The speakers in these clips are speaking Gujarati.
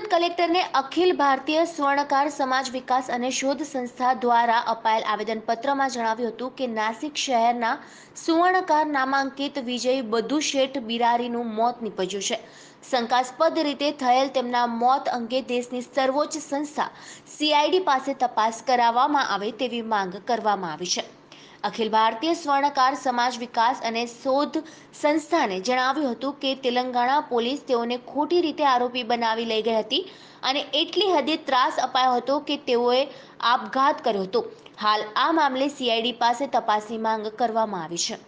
कलेक्टर ने अखिल भारतीय स्वर्णकार समाज विकास અને શોધ સંસ્થા દ્વારા અપાયેલ આવેદનપત્રમાં જણાવ્યું હતું કે નાસિક શહેરના સુવર્ણકાર નામાંકિત વિજય બધુ શેઠ બિરારીનું મોત નીપજ્યું છે। શંકાસ્પદ રીતે થયેલ તેમના મોત અંગે દેશની સર્વોચ્ચ સંસ્થા CID પાસે તપાસ કરાવવામાં આવે તેવી માંગ કરવામાં આવી છે। अखिल भारतीय स्वर्णकार समाज विकास અને શોધ સંસ્થાને જણાવ્યું હતું કે તેલંગાણા પોલીસ તેઓને ખોટી રીતે આરોપી બનાવી લઈ ગઈ હતી અને એટલી હદે ત્રાસ અપાયો હતો કે તેઓએ આપઘાત કર્યો હતો। હાલ આ મામલે CID પાસે તપાસની માંગ કરવામાં આવી છે।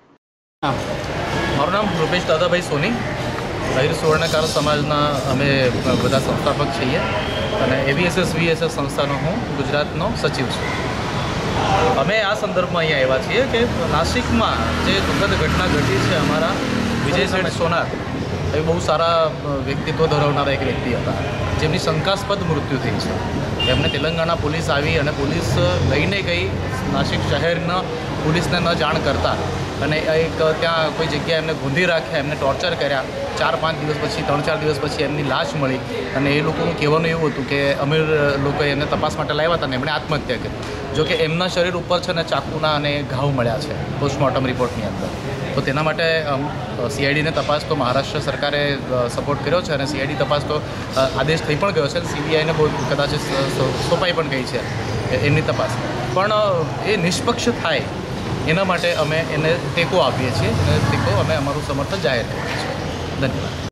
મારું નામ રૂપેશ દાદાભાઈ સોની, અહીર સ્વર્ણકાર સમાજના અમે બધા સંસ્થાપક છીએ અને AVSS VSS સંસ્થાનો હું ગુજરાતનો સચિવ છું। અમે આ સંદર્ભમાં અહીંયા આવ્યા છીએ કે નાસિકમાં જે દુઃખદ ઘટના ઘટી છે, અમારા વિજય શેઠ સોનાર એ બહુ સારા વ્યક્તિત્વ ધરાવનારા એક વ્યક્તિ હતા, જેમની શંકાસ્પદ મૃત્યુ થઈ છે। એમને તેલંગાણા પોલીસ આવી અને પોલીસ લઈને ગઈ નાસિક શહેરના પોલીસને ન જાણ કરતા અને એક ત્યાં કોઈ જગ્યાએ એમને ગૂંધી રાખ્યા, એમને ટોર્ચર કર્યા। 4-5 દિવસ પછી 3-4 દિવસ પછી એમની લાશ મળી અને એ લોકોનું કહેવાનું એવું હતું કે અમીર લોકોએ એમને તપાસ માટે લાવ્યા હતા અને એમણે આત્મહત્યા કરી। જો કે એમના શરીર ઉપર છે ને ચાકુના અને ઘાવ મળ્યા છે પોસ્ટમોર્ટમ રિપોર્ટની અંદર। તો તેના માટે CIDને તપાસ તો મહારાષ્ટ્ર સરકારે સપોર્ટ કર્યો છે અને CID તપાસ તો આદેશ થઈ પણ ગયો છે। CBIને બહુ કદાચ સોંપાઈ પણ ગઈ છે એમની તપાસ, પણ એ નિષ્પક્ષ થાય એના માટે અમે એને ટેકો આપીએ છીએ અને ટેકો અમે અમારું સમર્થન જાહેર કરીએ છીએ। ધન્યવાદ।